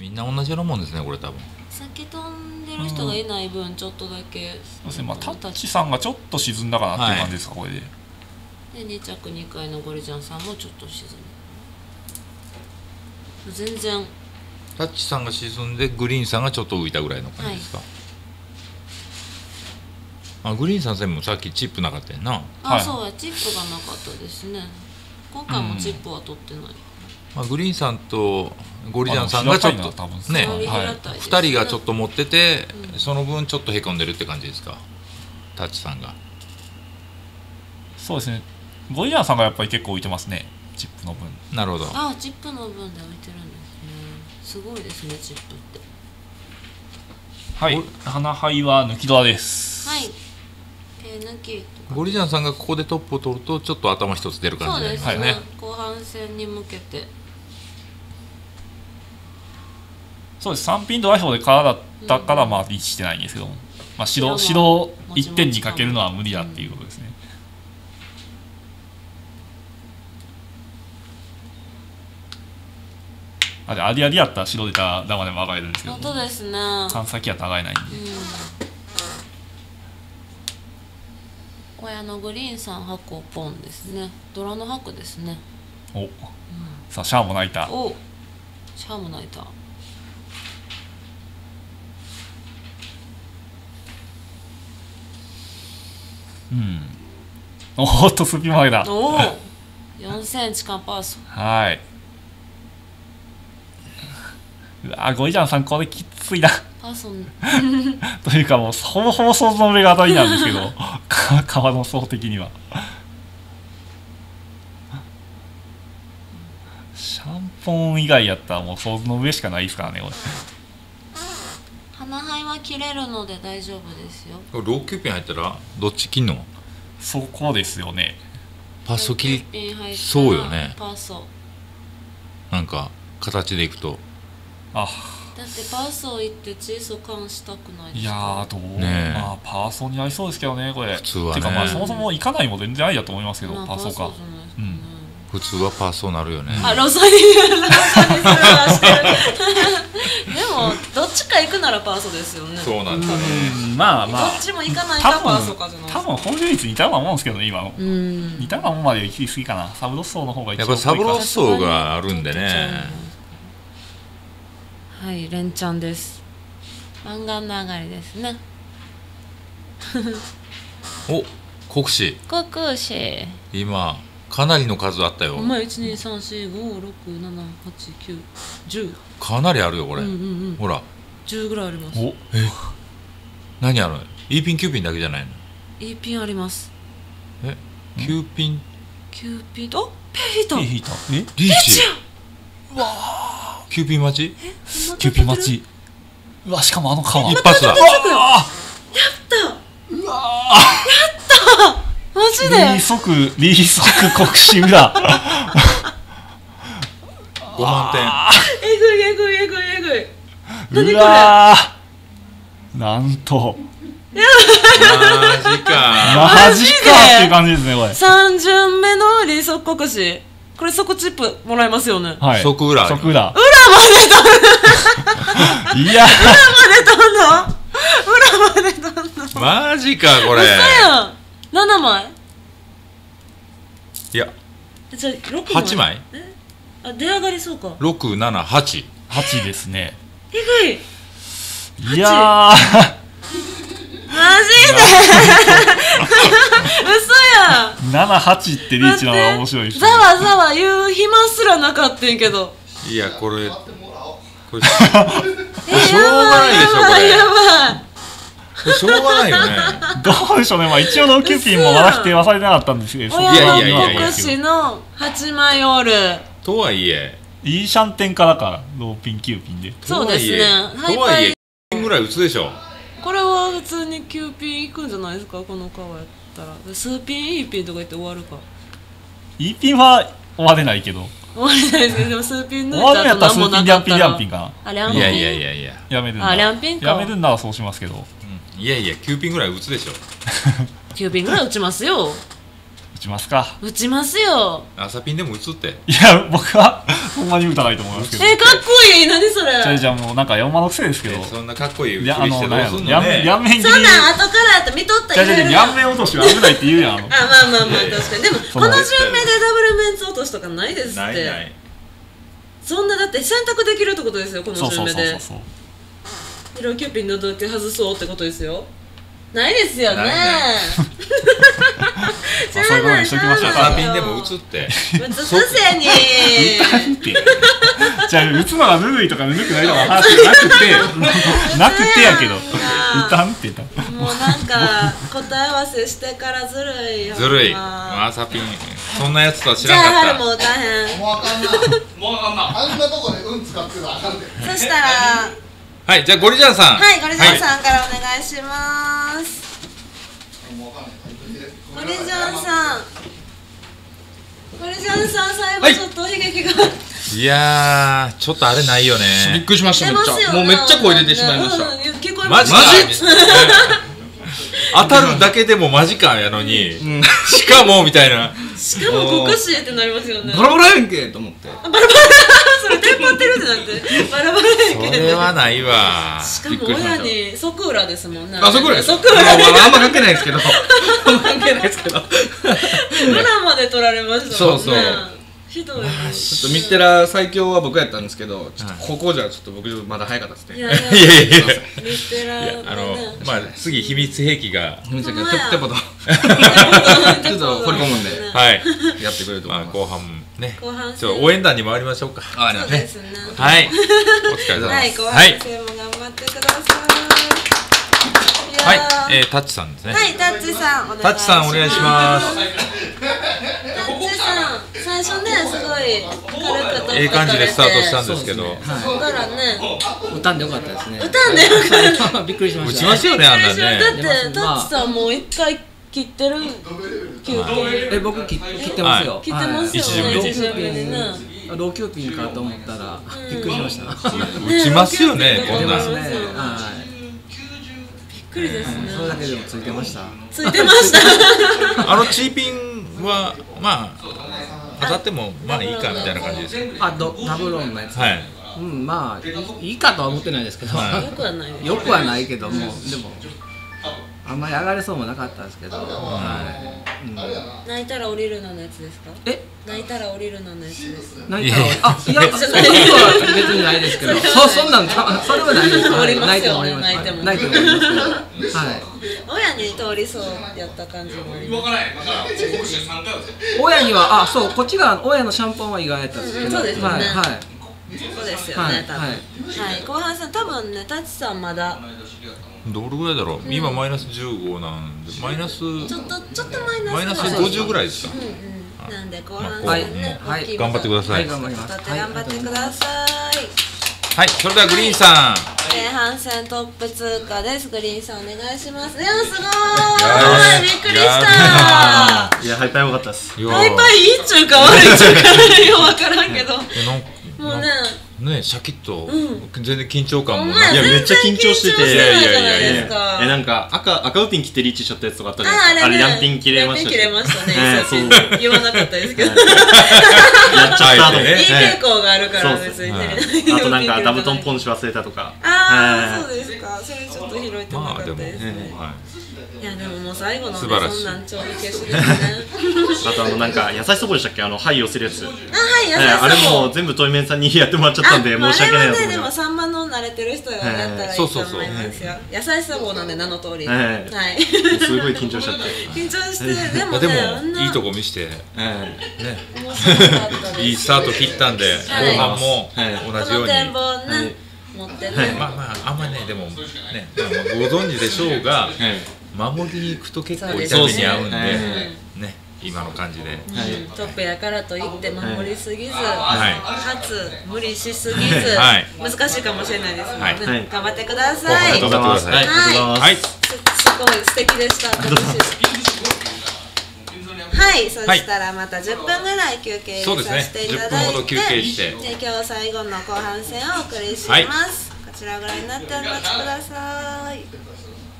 みんな同じようなもんですねこれ多分。 先飛んでる人がいない分ちょっとだけ、 そうですね、まあタッチさんがちょっと沈んだかなっていう感じですか、これで。 で2着2回のゴリジャンさんもちょっと沈む。全然タッチさんが沈んでグリーンさんがちょっと浮いたぐらいの感じですか、グリーンさんもさっきチップなかったやんな。 そうや、チップがなかったですね。今回もチップは取ってない、 グリーンさんとゴリジャンさんがちょっとね、2人がちょっと持ってて、その分ちょっとへこんでるって感じですか、タッチさんが。 そうですね、ゴリジャンさんがやっぱり結構浮いてますね、チップの分。 なるほど。 チップの分で浮いてるんですね。すごいですね、チップって。 はい、花灰は抜きドアです。 はい、手抜き。 ゴリジャンさんがここでトップを取るとちょっと頭一つ出る感じになりますね。 そうですね、後半戦に向けて。 そうです、3ピンドラ表で空だったからまあリーチしてないんですけども、白1点にかけるのは無理だっていうことですね。ありありやったら白出たダマでも上がれるんですけど、 本当ですね、 3先やったら上がれないんで、 これグリーンさん箱ポンですね。ドラの箱ですね。 さあシャアも泣いた。 シャアも泣いた。 おっとスピ前だ。 4センチ間パーソン。 はい。うわゴリジャンさんこれきついな。 パーソンというかもうほぼほぼ想像の上が当たりなんですけど川の層的にはシャンポン以外やったらもう想像の上しかないですからねこれ。 花灰は切れるので大丈夫ですよ。 ローキューピン入ったらどっち切んの？ そこですよね。 パソ切りそうよね。 パーソなんか形でいくとだってパーソ行ってチーソ感したくないですか？ いやどうね、 パーソになりそうですけどねこれ。 普通はね。 てかそもそも行かないも全然ありだと思いますけど、パーソか。 普通はパーソなるよね。 ロサニーでもどっちか行くならパーソですよね。 そうなんですよ。 どっちも行かないかパーソかじゃない。 多分保有率似たようなもんですけどね今の。似たようなもんまで行き過ぎかな。サブロッソーの方が一番やっぱサブロッソーがあるんでね。 はい、連チャンです。漫画の上がりですね。 国士今かなりの数あったよ。 12345678910 かなりあるよこれ。ほら 10ぐらいあります。 何あるの？ E ピン9ピンだけじゃないの？ E ピンあります。 9ピンペイ引いたリーチ。うわ9ピン待ち。 9ピン待ち。うわしかもあの川一発だ。 やったマジでリーソク国士裏 5万点。 えぐい。何これ。 なんとマジかっていう感じですねこれ。 3巡目のリーソク国士。これ即チップもらえますよね。 即裏。 裏まで飛んだ。 マジかこれ。 嘘やん。7枚。 いやじゃあ6枚。 8枚。 出上がりそうか。 6、7、8。 8ですね。 えぐい。 いやマジで嘘やん。 7、8ってリーチなのが面白いですね。 ざわ言う暇すらなかったんやけど。 いやこれしょうがないでしょこれ。 やばい。 しょうがないよね。 どうでしょうね。一応のキューピンもまだ否定はされてなかったんですけど。 国士の8枚おる。 とはいえいいシャンテンからかローピン9ピンで。 そうですね。 とはいえ9ピンぐらい打つでしょ。 これは普通に9ピンいくんじゃないですかこの川やったら。数ピン E ピンとか言って終わるか。 E ピンは終われないけど。 終われないですけど数ピン抜い終わるんやったら数ピンリャンピンかな。 いややめるんだ。やめるんならそうしますけど。 いや9ピンぐらい打つでしょ。 9ピンぐらい打ちますよ。 打ちますか。 打ちますよ。 朝ピンでも打つって。 いや僕はほんまに打たないと思いますけど。 かっこいい。何それ。 じゃあもうなんか4万の癖ですけど。 そんなかっこいい打ちしてどうすんのね。 両面切り。 そんなん後からやと見とったら。 両面落としは危ないって言うやん。 まあ確かに。でもこの順目でダブルメンツ落としとかないですって。ない。そんなだって選択できるってことですよ、この順目で。色キューピンのだけ外そうってことですよ。ないですよね。 そういうことにしときましょう。 朝ピンでも打つって。 打つくせに。 じゃあ打つのがぬるいとかぬるくないとか話なくてやけど。打たんって言った。 もうなんか答え合わせしてからずるい。 ずるい。朝ピンそんなやつとは知らなかった。 じゃあ春も打たへん。 もうあかんな。もうあかんな。あんなとこで使ってたらあかんで。 そしたら。 はい、じゃあゴリジャンさん。 はい、ゴリジャンさんからお願いします。ゴリジャンさん。ゴリジャンさん、最後ちょっと悲劇が。 いやー、ちょっとあれないよね。 びっくりしました。めっちゃ。もうめっちゃ声出てしまいました。 聞こえました。 マジ？当たるだけでもマジかやのに、しかもみたいな。 しかもここしってなりますよね。 バラバラやんけと思って。 バラバラ。それテンパってるってなってバラバラやんけ。 それはないわ。 しかも親にソクーラですもんね。 あ、ソクーラ。 ソクーラ。 あんま関係ないですけど。あんま関係ないですけど。 裏まで取られましたもんね。そうそう。ひどい。ちょっとミステラ最強は僕やったんですけど、ちょっとここじゃちょっと僕まだ早かったですね。 いやミステラまあ次秘密兵器がテポとちょっと掘り込むんで、 はい、 やってくれると思います。 後半ね、ちょっと応援団に回りましょうか。 そうですね。 はい、お疲れ様です。 後半戦も頑張ってください。 はい、タッチさんですね。 はい、タッチさんお願いします。 タッチさんお願いします。 最初ね、すごい軽くといい感じでスタートしたんですけど、 そこからね、 歌んでよかったですね。 歌んでよかった。 びっくりしました。 打ちますよね、あんなね。 だってタッチさんもう一回切ってる。 僕切ってますよ。 切ってますよね。一巡目にね。 ローキューピンかと思ったらびっくりしました。 打ちますよね、こんな。 びっくりですね。 それだけでもついてました。 ついてました。 チーピンはまあ当たってもまあいいかみたいな感じです。 ダブロンのやつ。 はい。 まあいいかとは思ってないですけど。よくはないけども、でもあんまり上がれそうもなかったんですけど。 泣いたら降りるのやつですか？泣いたら降りるのやつです。 泣いたら、いや、それは別にないですけど、そんなん、それはないです。 泣いても降ります。 泣いても降りますけど、はい。 親に通りそうやった感じもあります。 親には、そう、こっちが親のシャンパンは意外やったんですけど、 そうですよね。 はい。 そうですよね、多分。はい、後半戦多分ね、タッチさんまだ。 どれぐらいだろう。今マイナス15なんで、マイナス。 ちょっとマイナス。 50ぐらいですか。 なんで後半戦ね、 頑張ってください。 頑張ってください。 はい、それではグリーンさん。 前半戦トップ通過です。グリーンさんお願いします。いやすごい。びっくりした。 いやハイパー良かったです。 ハイパーいいっちゅうか悪いっちゅうかよくわからんけど。もうね。 ね、シャキッと、全然緊張感もいやめっちゃ緊張してて、 いやなんか赤ウピン切ってリーチしちゃったやつとかあったじゃないですか。あれヤンピン切れましたし、 ね。言わなかったですけど。やっちゃったとね。 いい傾向があるから別にね。 あとなんかダブトンポンチ忘れたとか。 そうですか。それちょっと拾えてなかったです。いやでももう最後のね、そんなん超消しですね。 あとなんか優しそうでしたっけ、はい寄せるやつ。 はい、優しそう。 あれも全部トイメンさんにやってもらっちゃったんで申し訳ないなと思って。 でも3番の慣れてる人がやったらいいと思いますよ。優しさ棒なんで名の通り。はい。 すごい緊張しちゃって。 緊張してでもいいとこ見して、ね、 面白かったです。 いいスタート切ったんで後半も同じように。 展望ね持ってね。 まああんまりねでもねご存知でしょうが。守りに行くと結構痛みに合うんで、ね、今の感じでトップやからといって守りすぎず、かつ無理しすぎず、難しいかもしれないですので頑張ってください。 頑張ってください。はい、すごい素敵でした。はい、そしたらまた10分ぐらい休憩させていただいて、今日最後の後半戦をお送りします。こちらぐらいになってお待ちください。